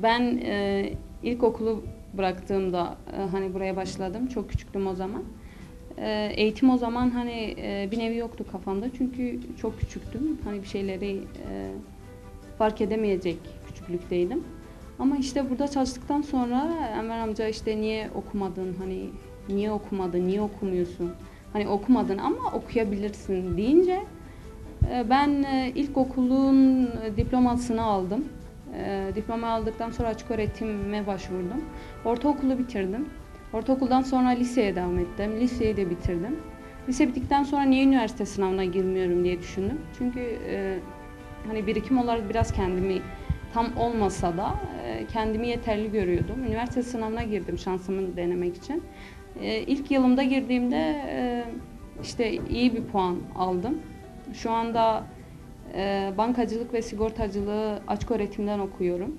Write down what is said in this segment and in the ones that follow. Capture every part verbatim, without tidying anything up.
Ben e, ilkokulu bıraktığımda e, hani buraya başladım. Çok küçüktüm o zaman. E, eğitim o zaman hani e, bir nevi yoktu kafamda. Çünkü çok küçüktüm. Hani bir şeyleri e, fark edemeyecek küçüklükteydim. Ama işte burada çalıştıktan sonra Enver amca işte niye okumadın, hani niye okumadın, niye okumuyorsun? Hani okumadın ama okuyabilirsin deyince e, ben e, ilkokulun diplomasını aldım. E, diploma aldıktan sonra açık öğretime başvurdum. Ortaokulu bitirdim. Ortaokuldan sonra liseye devam ettim. Liseyi de bitirdim. Lise bittikten sonra niye üniversite sınavına girmiyorum diye düşündüm. Çünkü e, hani birikim olarak biraz kendimi tam olmasa da e, kendimi yeterli görüyordum. Üniversite sınavına girdim şansımı denemek için. E, ilk yılımda girdiğimde e, işte iyi bir puan aldım. Şu anda e, bankacılık ve sigortacılığı açık öğretimden okuyorum.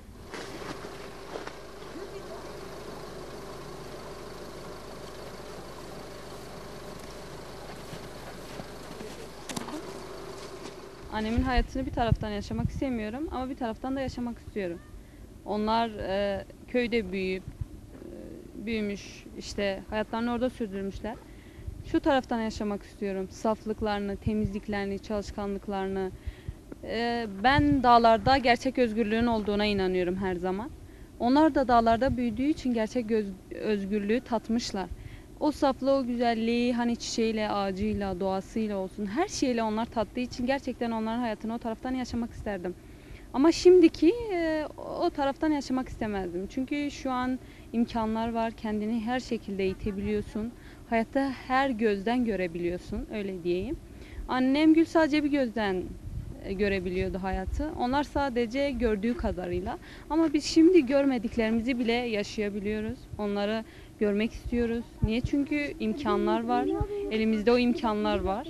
Annemin hayatını bir taraftan yaşamak istemiyorum ama bir taraftan da yaşamak istiyorum. Onlar e, köyde büyüyüp e, büyümüş, işte hayatlarını orada sürdürmüşler. Şu taraftan yaşamak istiyorum. Saflıklarını, temizliklerini, çalışkanlıklarını. E, ben dağlarda gerçek özgürlüğün olduğuna inanıyorum her zaman. Onlar da dağlarda büyüdüğü için gerçek öz, özgürlüğü tatmışlar. O saflığı, o güzelliği hani çiçeğiyle, ağacıyla, doğasıyla olsun her şeyle onlar tattığı için gerçekten onların hayatını o taraftan yaşamak isterdim. Ama şimdiki e, o taraftan yaşamak istemezdim. Çünkü şu an imkanlar var, kendini her şekilde eğitebiliyorsun. Hayatta her gözden görebiliyorsun, öyle diyeyim. Annem Gül sadece bir gözden e, görebiliyordu hayatı. Onlar sadece gördüğü kadarıyla. Ama biz şimdi görmediklerimizi bile yaşayabiliyoruz. Onları görmek istiyoruz. Niye? Çünkü imkanlar var. Elimizde o imkanlar var.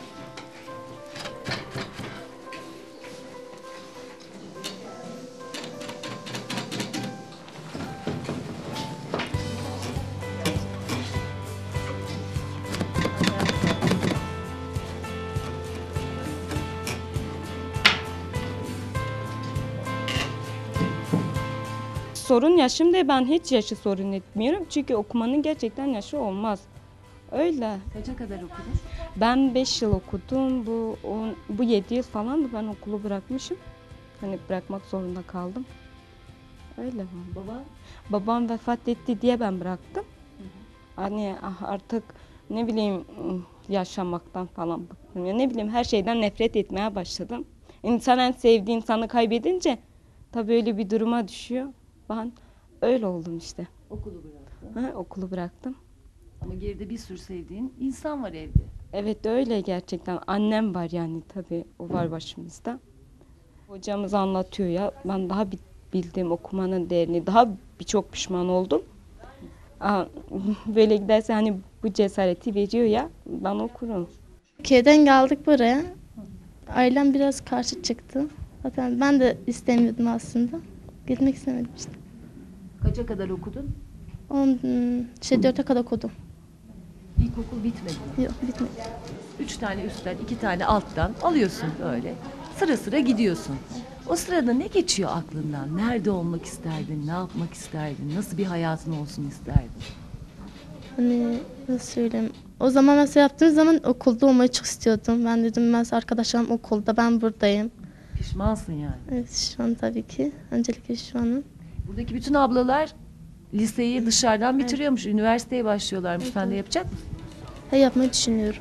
Sorun yaşım değil, ben hiç yaşı sorun etmiyorum. Çünkü okumanın gerçekten yaşı olmaz. Öyle. Kaça kadar okudun? Ben beş yıl okudum. Bu on, bu yedi yıl falandı ben okulu bırakmışım. Hani bırakmak zorunda kaldım. Öyle. Baba? Babam vefat etti diye ben bıraktım. Hani ah, artık ne bileyim yaşamaktan falan bıktım. Ya ne bileyim her şeyden nefret etmeye başladım. İnsan en sevdiği insanı kaybedince tabii öyle bir duruma düşüyor. Ben öyle oldum işte. Okulu bıraktın. Ha, okulu bıraktım. Ama geride bir sürü sevdiğin insan var evde. Evet öyle gerçekten. Annem var yani tabii o var başımızda. Hocamız anlatıyor ya. Ben daha bir bildim okumanın değerini. Daha birçok pişman oldum. Aa, böyle giderse hani bu cesareti veriyor ya. Ben okurum. Türkiye'den geldik buraya. Ailem biraz karşı çıktı. Zaten ben de istemiyordum aslında. Gitmek istemedim işte. Kaça kadar okudun? On, şey dörde kadar okudum. İlkokul bitmedi mi? Yok bitmedi. Üç tane üstten, iki tane alttan alıyorsun böyle. Sıra sıra gidiyorsun. O sırada ne geçiyor aklından? Nerede olmak isterdin? Ne yapmak isterdin? Nasıl bir hayatın olsun isterdin? Hani nasıl söyleyeyim. O zaman mesela yaptığım zaman okulda olmayı çok istiyordum. Ben dedim mesela arkadaşlarım okulda, ben buradayım. Pişmansın yani. Evet şu an tabii ki. Öncelikle şu anım. Buradaki bütün ablalar liseyi dışarıdan bitiriyormuş. Üniversiteye başlıyorlarmış. Evet, Sen de evet. yapacak mısın? He yapmayı düşünüyorum.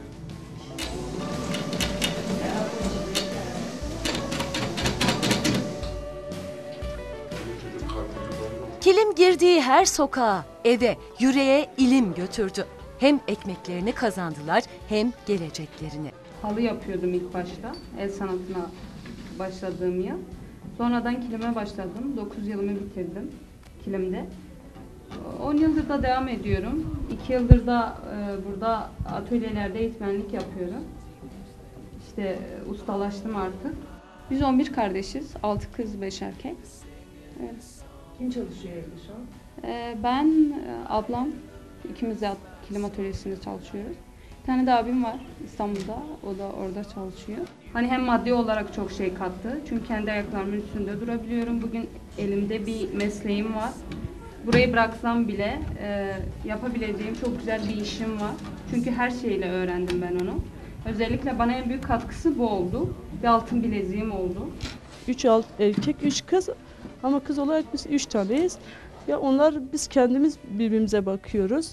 Kilim girdiği her sokağa, eve, yüreğe ilim götürdü. Hem ekmeklerini kazandılar hem geleceklerini. Halı yapıyordum ilk başta. El sanatına başladığım yıl. Sonradan kilime başladım. dokuz yılımı bitirdim kilimde. on yıldır da devam ediyorum. iki yıldır da e, burada atölyelerde eğitmenlik yapıyorum. İşte e, ustalaştım artık. Biz on bir kardeşiz. altı kız, beş erkek. Evet. Kim çalışıyor evde şu an? E, ben, e, ablam, ikimiz de kilim atölyesinde çalışıyoruz. Bir tane de abim var İstanbul'da. O da orada çalışıyor. Hani hem maddi olarak çok şey kattı. Çünkü kendi ayaklarımın üstünde durabiliyorum. Bugün elimde bir mesleğim var. Burayı bıraksam bile e, yapabileceğim çok güzel bir işim var. Çünkü her şeyle öğrendim ben onu. Özellikle bana en büyük katkısı bu oldu. Bir altın bileziğim oldu. Üç alt erkek, üç kız ama kız olarak biz üç taneyiz. Ya onlar biz kendimiz birbirimize bakıyoruz.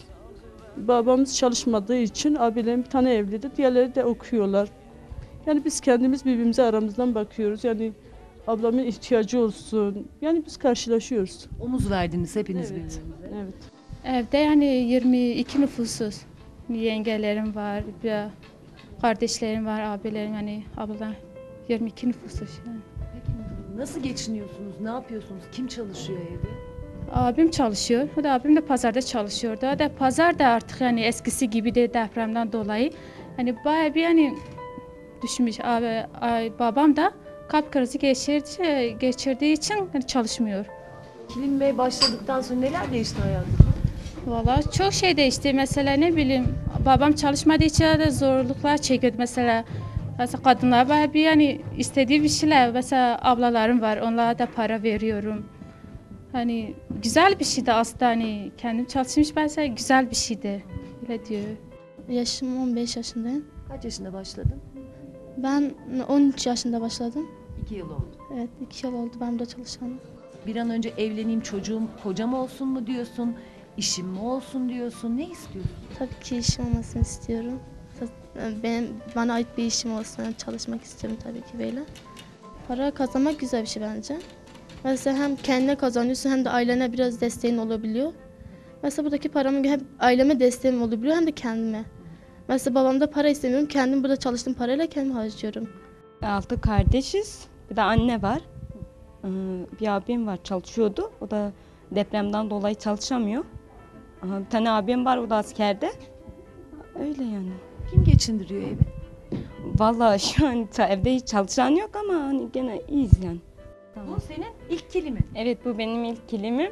Babamız çalışmadığı için abilerim bir tane evlidir, diğerleri de okuyorlar. Yani biz kendimiz birbirimize aramızdan bakıyoruz. Yani ablamın ihtiyacı olsun. Yani biz karşılaşıyoruz. Omuz verdiniz hepiniz Evet. birbirinize. Evet. Evde yani yirmi iki nüfusuz. Yengelerim var, bir kardeşlerim var, abilerim yani abla yirmi iki nüfusuz yani. Peki nasıl geçiniyorsunuz? Ne yapıyorsunuz? Kim çalışıyor evde? Abim çalışıyor. O da abim de pazarda çalışıyordu. O da pazar da artık yani eskisi gibi de depremden dolayı. Hani bayağı bir yani düşmüş. Abi, ay, babam da kalp krizi geçirdi, geçirdiği için hani çalışmıyor. Kilinmeye başladıktan sonra neler değişti hayatınızda? Vallahi çok şey değişti. Mesela ne bileyim babam çalışmadığı için de zorluklar çekiyordu. Mesela mesela kadınlar bayağı bir yani istediği bir şeyler. Mesela ablalarım var. Onlara da para veriyorum. Hani güzel bir şeydi aslında hani kendim çalışmış mesela güzel bir şeydi. Öyle diyor. Yaşım on beş yaşındayım. Kaç yaşında başladın? Ben on üç yaşında başladım. İki yıl oldu. Evet, iki yıl oldu ben burada çalışanım. Bir an önce evleneyim, çocuğum, kocam olsun mu diyorsun? İşim mi olsun diyorsun? Ne istiyorsun? Tabii ki işim olmasını istiyorum. Benim, bana ait bir işim olsun, yani çalışmak istiyorum tabii ki böyle. Para kazanmak güzel bir şey bence. Mesela hem kendine kazanıyorsun hem de ailene biraz desteğin olabiliyor. Mesela buradaki paramı hem aileme desteğim olabiliyor hem de kendime. Mesela babamda para istemiyorum, kendim burada çalıştığım parayla kendim harcıyorum. Altı kardeşiz. Bir de anne var. Ee, Bir abim var çalışıyordu. O da depremden dolayı çalışamıyor. Aha, bir tane abim var, o da askerde. Öyle yani. Kim geçindiriyor evi? Vallahi şu an ça- evde hiç çalışan yok ama hani gene iyiyiz yani. Bu senin ilk kilimin. Evet, bu benim ilk kilimim.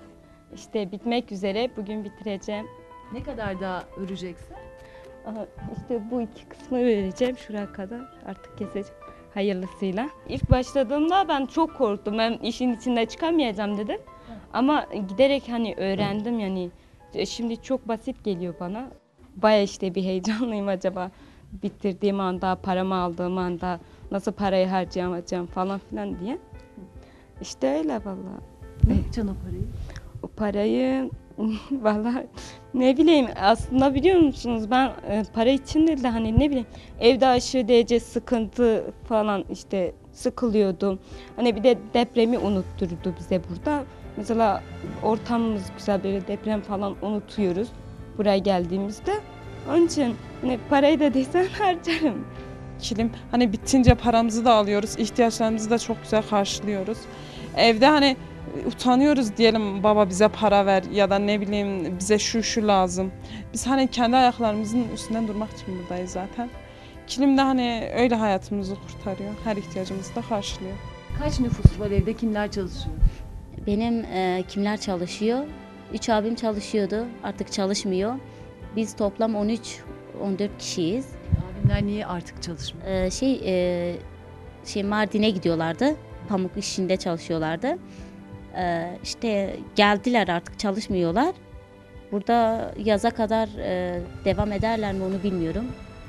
İşte bitmek üzere. Bugün bitireceğim. Ne kadar daha öreceksin? Aha, işte bu iki kısmı vereceğim şuraya kadar. Artık keseceğim hayırlısıyla. İlk başladığımda ben çok korktum. Ben işin içinde çıkamayacağım dedim. Ama giderek hani öğrendim yani. Şimdi çok basit geliyor bana. Baya işte bir heyecanlıyım, acaba bitirdiğim anda, paramı aldığım anda nasıl parayı harcayacağım falan filan diye. İşte öyle vallahi. Ne yapacaksın o parayı? O parayı vallahi ne bileyim, aslında biliyor musunuz, ben e, para için değil de hani ne bileyim evde aşırı derece sıkıntı falan, işte sıkılıyordum. Hani bir de depremi unutturdu bize burada. Mesela ortamımız güzel, böyle deprem falan unutuyoruz buraya geldiğimizde. Onun için hani parayı da desem harcarım. Kilim hani bitince paramızı da alıyoruz, ihtiyaçlarımızı da çok güzel karşılıyoruz. Evde hani utanıyoruz diyelim, baba bize para ver ya da ne bileyim bize şu şu lazım. Biz hani kendi ayaklarımızın üstünden durmak için buradayız zaten. Kilim de hani öyle hayatımızı kurtarıyor, her ihtiyacımızı da karşılıyor. Kaç nüfus var evde? Kimler çalışıyor? Benim e, kimler çalışıyor? Üç abim çalışıyordu, artık çalışmıyor. Biz toplam on üç on dört kişiyiz. Abimler niye artık çalışmıyor? E, şey e, şey Mardin'e gidiyorlardı, pamuk işinde çalışıyorlardı. E, işte geldiler, artık çalışmıyorlar. Burada yaza kadar e, devam ederler mi onu bilmiyorum.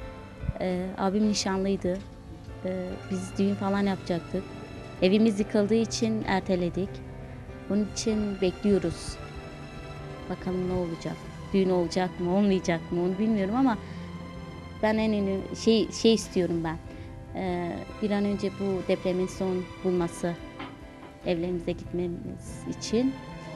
E, abim nişanlıydı. E, biz düğün falan yapacaktık. Evimiz yıkıldığı için erteledik. Bunun için bekliyoruz. Bakalım ne olacak? Düğün olacak mı, olmayacak mı onu bilmiyorum ama ben en önemli şey şey istiyorum ben. Ee, bir an önce bu depremin son bulması, evlerimize gitmemiz için.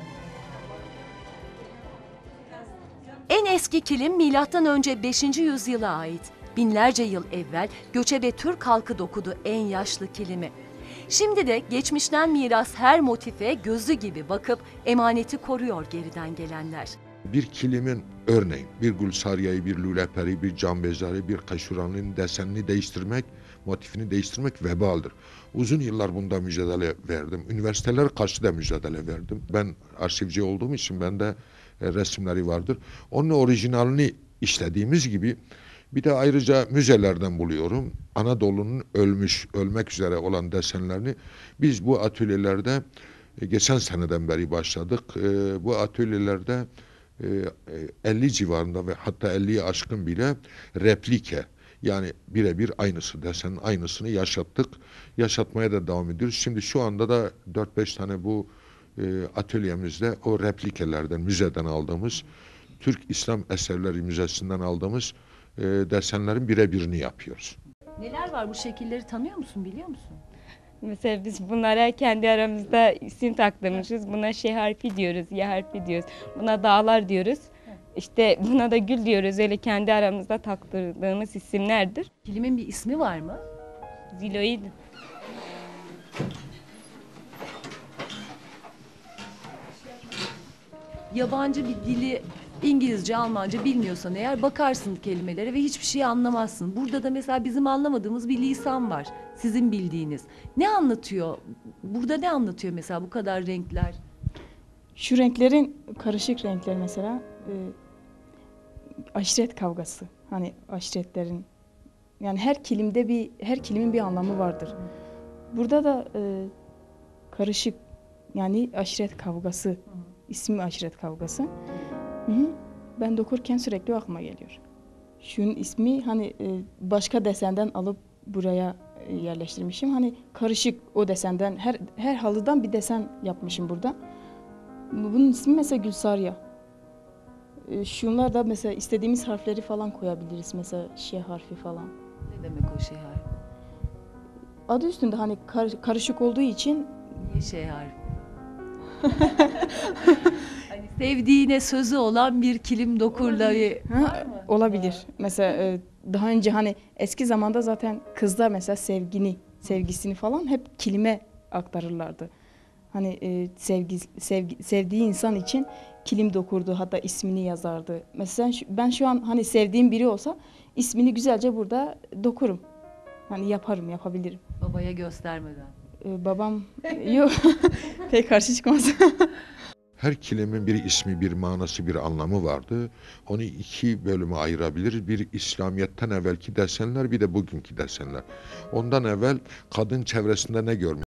En eski kilim milattan önce beşinci yüzyıla ait. Binlerce yıl evvel göçebe Türk halkı dokudu en yaşlı kilimi. Şimdi de geçmişten miras her motife gözü gibi bakıp emaneti koruyor geriden gelenler. Bir kilimin örneğin bir Gülsariye'yi, bir Lüleperi, bir Canbezar'ı, bir Kaşuran'ın desenini değiştirmek, motifini değiştirmek vebaldir. Uzun yıllar bunda mücadele verdim. Üniversitelere karşı da mücadele verdim. Ben arşivci olduğum için bende e, resimleri vardır. Onun orijinalini işlediğimiz gibi Bir de ayrıca müzelerden buluyorum. Anadolu'nun ölmüş, ölmek üzere olan desenlerini biz bu atölyelerde e, geçen seneden beri başladık. E, bu atölyelerde e, elli civarında ve hatta elliyi aşkın bile replike, yani birebir aynısı, desenin aynısını yaşattık. Yaşatmaya da devam ediyoruz. Şimdi şu anda da dört beş tane bu e, atölyemizde o replikelerden, müzeden aldığımız, Türk İslam Eserleri Müzesi'nden aldığımız e, desenlerin birebirini yapıyoruz. Neler var bu şekilleri tanıyor musun, biliyor musun? Mesela biz bunlara kendi aramızda isim taktırmışız. Buna şey harfi diyoruz, ya harfi diyoruz. Buna dağlar diyoruz. İşte buna da gül diyoruz. Öyle kendi aramızda taktırdığımız isimlerdir. Kilimin bir ismi var mı? Ziloid. Yabancı bir dili, İngilizce, Almanca bilmiyorsan eğer bakarsın kelimelere ve hiçbir şey anlamazsın. Burada da mesela bizim anlamadığımız bir lisan var. Sizin bildiğiniz. Ne anlatıyor? Burada ne anlatıyor mesela bu kadar renkler? Şu renklerin karışık renkler mesela e, aşiret kavgası. Hani aşiretlerin yani her kilimde bir her kilimin bir anlamı vardır. Burada da e, karışık yani aşiret kavgası. İsmi aşiret kavgası. Hı hı. Ben dokurken sürekli o aklıma geliyor. Şunun ismi hani e, başka desenden alıp buraya e, yerleştirmişim. Hani karışık o desenden her her halıdan bir desen yapmışım burada. Bunun ismi mesela Gülsarya. E, şunlar da mesela istediğimiz harfleri falan koyabiliriz. Mesela şe harfi falan. Ne demek o şey harfi? Adı üstünde hani kar- karışık olduğu için. Niye şey harfi? Hani sevdiğine sözü olan bir kilim dokurla bir... Ha, olabilir. Mesela e, daha önce hani eski zamanda zaten kızlar mesela sevgini, sevgisini falan hep kilime aktarırlardı. Hani e, sevgi, sevgi, sevdiği insan için kilim dokurdu, hatta ismini yazardı. Mesela şu, ben şu an hani sevdiğim biri olsa ismini güzelce burada dokurum. Hani yaparım, yapabilirim. Babaya göstermeden. Ee, babam yok pek karşı çıkmaz. Her kelimenin bir ismi, bir manası, bir anlamı vardı. Onu iki bölüme ayırabiliriz. Bir İslamiyet'ten evvelki desenler, bir de bugünkü desenler. Ondan evvel kadın çevresinde ne görmüş?